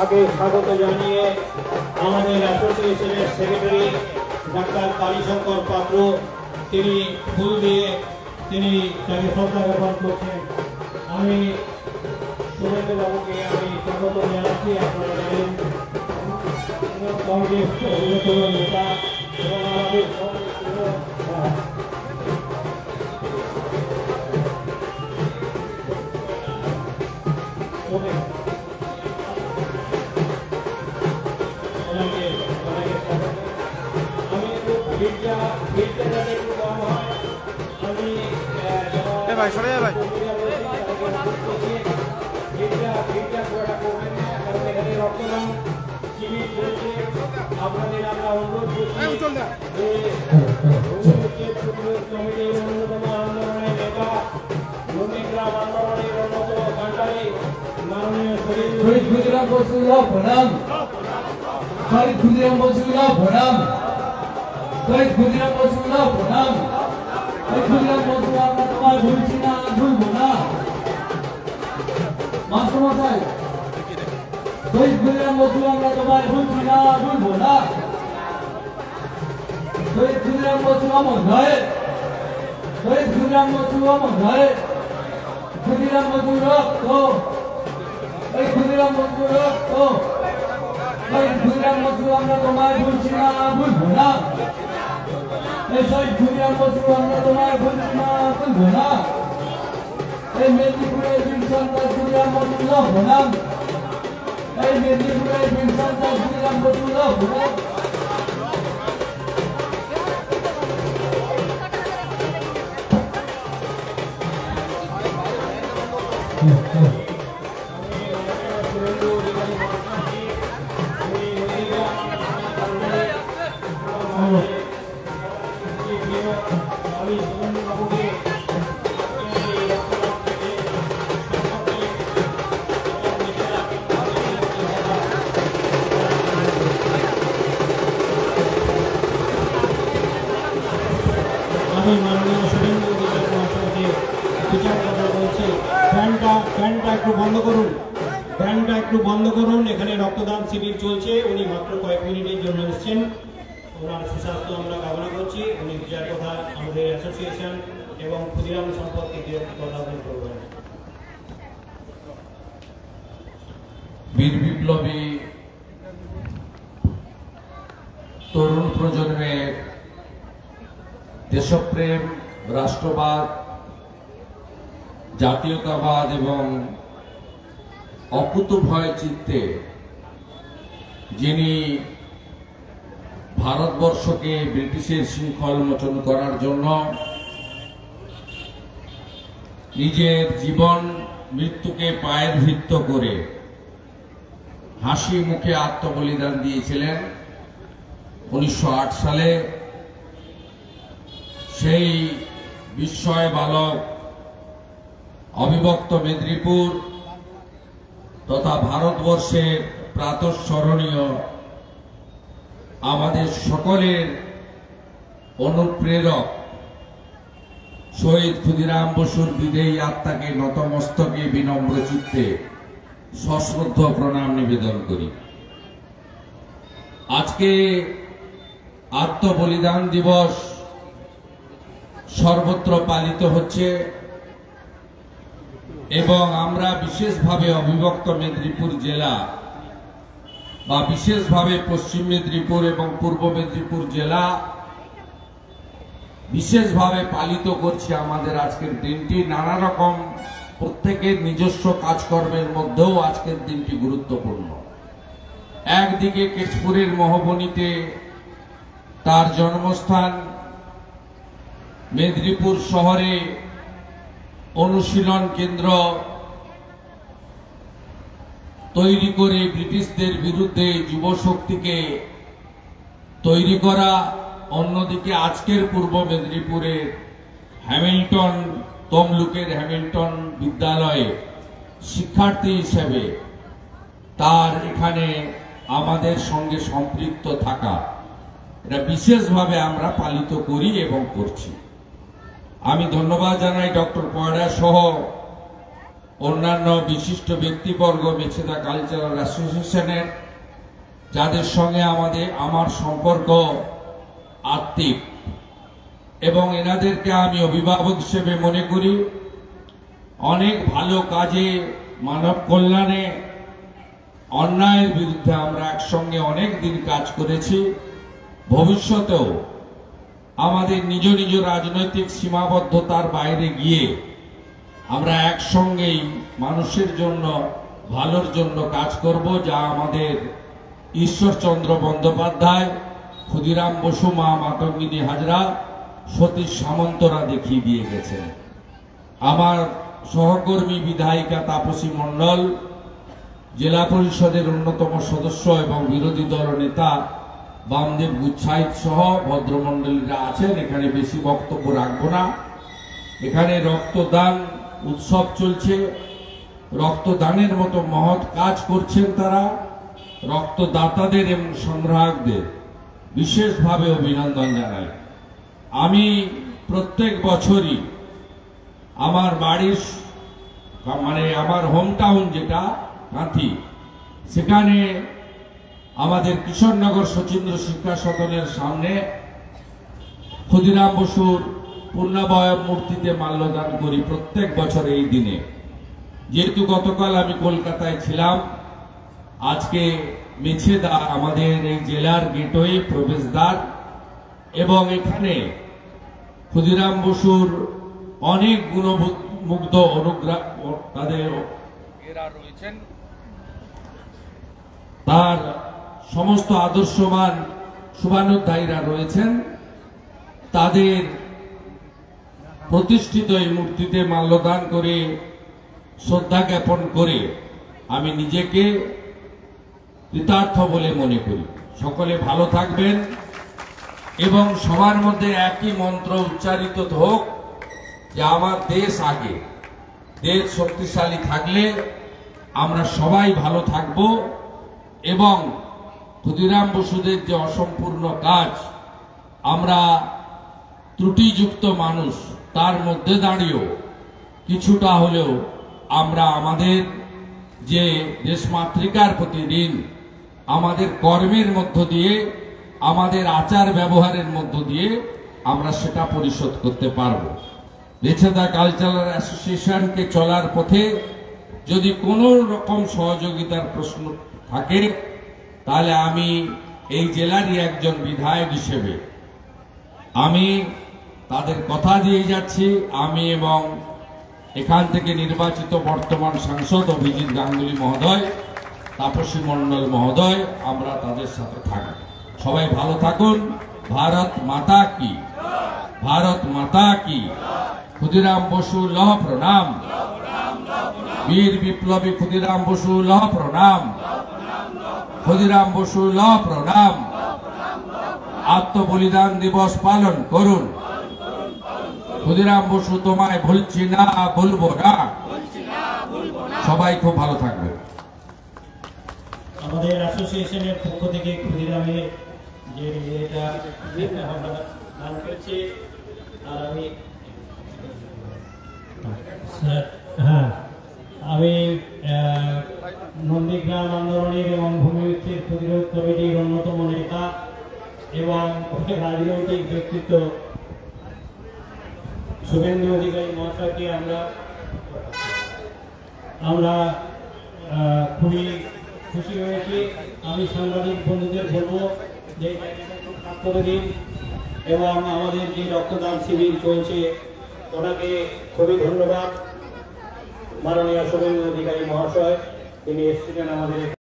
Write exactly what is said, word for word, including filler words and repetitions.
তাকে স্বাগত জানিয়ে আমাদের অ্যাসোসিয়েশনের সেক্রেটারি ডাক্তার কালীশঙ্কর পাত্র তিনি ফুল দিয়ে তিনি তাকে শ্রদ্ধা জ্ঞাপন করছেন। আমি শুভেন্দু বাবুকে আমি স্বাগত জানাচ্ছি। আপনারা জানেন কংগ্রেস অন্যতম নেতা এবং আমাদের ভাই সরে ভাই আপনাদের আমরা অনুরোধ কমিটির অন্যতম আন্দোলনের নেতা নন্দীগ্রাম আন্দোলনের অন্যতম কাণ্ডারী মাননীয় শহীদ ক্ষুদিরাম বসুল্লাহ প্রণাম শহীদ ক্ষুদিরাম বসুল্লাহ প্রণাম শহীদ ক্ষুদিরাম বসুল্লাহ প্রণাম শহীদ ক্ষুদিরাম বসু আমরা তোমায় ভুলছি না ভুলবো না মাস্টারমশাই শহীদ ক্ষুদিরাম বসু আমরা তোমায় ভুলছি না ভুলবো না শহীদ ক্ষুদিরাম বসু অমর নয় শহীদ ক্ষুদিরাম বসু অমর নয় ক্ষুদিরাম বসু রক্ত এই ক্ষুদিরাম বসু রক্ত শহীদ ক্ষুদিরাম বসু আমরা তোমায় ভুলছি না ভুলবো না এই শহীদ ক্ষুদিরাম বসু আমরা তোমায় ভুলছি না ভুলবো না এই মেদিনীপুরের বীর সন্তান ক্ষুদিরাম বসুল্লাহ প্রণাম এই মেদিনীপুরের বীর সন্তান ক্ষুদিরাম বসুল্লাহ প্রণাম আমি মাননীয় শুভেন্দু অধিকারী মহাশয়কে বিচার কথা বলছি। ফ্যানটা ফ্যানটা একটু বন্ধ করুন, ফ্যানটা একটু বন্ধ করুন। এখানে রক্তদান শিবির চলছে, উনি মাত্র কয়েক মিনিটের জন্য এসেছেন। ওনার সুস্বাস্থ্য আমরা কামনা করছি। উনি বিচার কথা আমাদের অ্যাসোসিয়েশন এবং ক্ষুদিরাম সম্পর্কে কথা বলবেন। বীর বিপ্লবী তরুণ প্রজন্মের দেশপ্রেম, রাষ্ট্রবাদ, জাতীয়তাবাদ এবং অকুতভয় চিত্তে যিনি ভারতবর্ষকে ব্রিটিশের শৃঙ্খল মোচন করার জন্য নিজের জীবন মৃত্যুকে পায়ের ভিত্ত করে হাসি মুখে আত্মবলিদান দিয়েছিলেন উনিশশো আট সালে। সেই বিস্ময় বালক অবিভক্ত মেদিনীপুর তথা ভারতবর্ষের প্রাতঃস্মরণীয় আমাদের সকলের অনুপ্রেরক শহীদ ক্ষুদিরাম বসুর বিদেয়ী আত্মাকে নতমস্তকে বিনম্র চিত্তে সশ্রদ্ধ প্রণাম নিবেদন করি। আজকে আত্মবলিদান দিবস সর্বত্র পালিত হচ্ছে এবং আমরা বিশেষভাবে অবিভক্ত মেদিনীপুর জেলা বা বিশেষভাবে পশ্চিম মেদিনীপুর এবং পূর্ব মেদিনীপুর জেলা বিশেষভাবে পালিত করছে আমাদের আজকের দিনটি। নানা রকম প্রত্যেকের নিজস্ব কাজকর্মের মধ্যেও আজকের দিনটি গুরুত্বপূর্ণ। একদিকে কেশপুরের মহবনীতে তার জন্মস্থান, মেদিনীপুর শহরে অনুশীলন কেন্দ্র তৈরি করে ব্রিটিশদের বিরুদ্ধে যুবশক্তিকে তৈরি করা, অন্যদিকে আজকের পূর্ব মেদিনীপুরের হ্যামিল্টন তমলুকের হ্যামিল্টন বিদ্যালয়ে শিক্ষার্থী হিসেবে তার এখানে আমাদের সঙ্গে সম্পৃক্ত থাকা, এটা বিশেষভাবে আমরা পালিত করি এবং করছি। আমি ধন্যবাদ জানাই ডক্টর পয়রা সহ অন্যান্য বিশিষ্ট ব্যক্তিবর্গ, মেছেদা কালচারাল অ্যাসোসিয়েশনের, যাদের সঙ্গে আমাদের আমার সম্পর্ক আত্মিক, এবং এনাদেরকে আমি অভিভাবক হিসেবে মনে করি। অনেক ভালো কাজে, মানব কল্যাণে, অন্যায়ের বিরুদ্ধে আমরা একসঙ্গে অনেক দিন কাজ করেছি। ভবিষ্যতেও আমাদের নিজ নিজ রাজনৈতিক সীমাবদ্ধতার বাইরে গিয়ে আমরা একসঙ্গেই মানুষের জন্য, ভালোর জন্য কাজ করব, যা আমাদের ঈশ্বরচন্দ্র বন্দ্যোপাধ্যায়, ক্ষুদিরাম বসু, মা মাতঙ্গিনী হাজরা, সতীশ সামন্তরা দেখিয়ে দিয়ে গেছেন। আমার সহকর্মী বিধায়িকা তাপসী মণ্ডল, জেলা পরিষদের অন্যতম সদস্য এবং বিরোধী দল নেতা বামদেব গুচ্ছাইত সহ ভদ্রমণ্ডলীরা আছেন। এখানে বেশি বক্তব্য রাখবো না। এখানে রক্তদান উৎসব চলছে, রক্তদানের মতো মহৎ কাজ করছেন তারা। রক্তদাতাদের এবং সংগ্রাহকদের বিশেষভাবে অভিনন্দন জানাই। আমি প্রত্যেক বছরই আমার বাড়ির, মানে আমার হোম টাউন যেটা কাঁথি, সেখানে আমাদের কিশোরনগর শচীন্দ্র শিক্ষা সদনের সামনে ক্ষুদিরাম বসুর পূর্ণাবয়ব মূর্তিতে মাল্যদান করি প্রত্যেক বছর এই দিনে। যেহেতু গতকাল আমি কলকাতায় ছিলাম, আজকে মেছেদা আমাদের এই জেলার গেটওয়ে, প্রবেশদ্বার, এবং এখানে ক্ষুদিরাম বসুর অনেক গুণমুগ্ধ অনুগ্রাহ তাদের এরা রয়েছেন, তার সমস্ত আদর্শবান শুভানুধ্যায়ীরা রয়েছেন। তাদের প্রতিষ্ঠিত এই মূর্তিতে মাল্যদান করে শ্রদ্ধা জ্ঞাপন করে আমি নিজেকে কৃতার্থ বলে মনে করি। সকলে ভালো থাকবেন এবং সবার মধ্যে একই মন্ত্র উচ্চারিত হোক যে আমার দেশ আগে। দেশ শক্তিশালী থাকলে আমরা সবাই ভালো থাকব এবং ক্ষুদিরাম বসুদের যে অসম্পূর্ণ কাজ, আমরা ত্রুটিযুক্ত মানুষ, তার মধ্যে দাঁড়িয়েও কিছুটা হলেও আমরা আমাদের যে দেশমাতৃকার প্রতি ঋণ, আমাদের কর্মের মধ্য দিয়ে, আমাদের আচার ব্যবহারের মধ্য দিয়ে আমরা সেটা পরিশোধ করতে পারব। মেছেদা কালচারাল অ্যাসোসিয়েশনকে চলার পথে যদি কোনো রকম সহযোগিতার প্রশ্ন থাকে, তাহলে আমি এই জেলারই একজন বিধায়ক হিসেবে আমি তাদের কথা দিয়ে যাচ্ছি। আমি এবং এখান থেকে নির্বাচিত বর্তমান সাংসদ অভিজিৎ গাঙ্গুলি মহোদয়, তাপসী মণ্ডল মহোদয়, আমরা তাদের সাথে থাকব। সবাই ভালো থাকুন। ভারত মাতা কি, ভারত মাতা কি। ক্ষুদিরাম বসু লহ প্রণাম, বীর বিপ্লবী ক্ষুদিরাম বসু লহ প্রণাম, ক্ষুদিরাম বসু লহ প্রণাম। আত্মবলিদান দিবস পালন করুন। ক্ষুদিরাম বসু তোমায় ভুলছি না, ভুলবো না। সবাই খুব ভালো থাকবে। আমাদের অ্যাসোসিয়েশনের পক্ষ থেকে ক্ষুদিরামের যে এটা আমরা দান করছি, আর আমি হ্যাঁ আমি নন্দীগ্রাম আন্দোলনের এবং ভূমি উচ্ছেদ প্রতিরোধ কমিটির অন্যতম নেতা এবং রাজনৈতিক ব্যক্তিত্ব শুভেন্দু অধিকারী মহাশয়কে আমরা আমরা খুবই খুশি হয়েছি। আমি সাংবাদিক বন্ধুদের বলবো যে করে দিন এবং আমাদের যে রক্তদান শিবির চলছে ওনাকে খুবই ধন্যবাদ। মাননীয় শুভেন্দু অধিকারী মহাশয়, তিনি এসেছিলেন আমাদের।